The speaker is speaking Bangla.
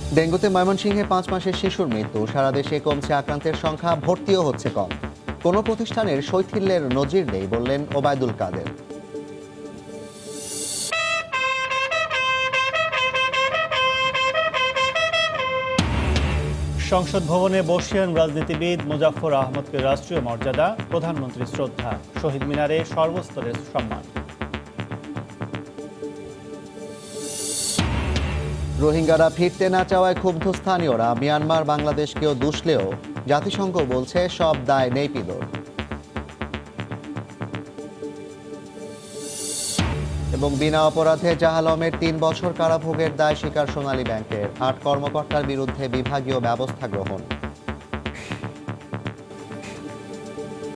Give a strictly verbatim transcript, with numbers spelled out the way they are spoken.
ডেঙ্গুতে ময়মনসিংহে পাঁচ মাসের শিশুর মৃত্যু, সারা দেশে কমছে আক্রান্তের সংখ্যা, ভর্তিও হচ্ছে কম। কোনো প্রতিষ্ঠানের শৈথিল্যের নজির নেই বললেন ওবায়দুল কাদের। সংসদ ভবনে বর্ষিয়ান রাজনীতিবিদ মুজাফফর আহমদকে রাষ্ট্রীয় মর্যাদা, প্রধানমন্ত্রীর শ্রদ্ধা, শহীদ মিনারে সর্বস্তরের সম্মান। রোহিঙ্গারা ফিরতে না চাওয়ায় ক্ষুব্ধ স্থানীয়রা, মিয়ানমার বাংলাদেশকেও দুষলেও জাতিসংঘ বলছে সব দায় নেই পিলোর। এবং বিনা অপরাধে জাহাল আলমের তিন বছর কারাভোগের দায় স্বীকার সোনালী ব্যাংকের, আট কর্মকর্তার বিরুদ্ধে বিভাগীয় ব্যবস্থা গ্রহণ।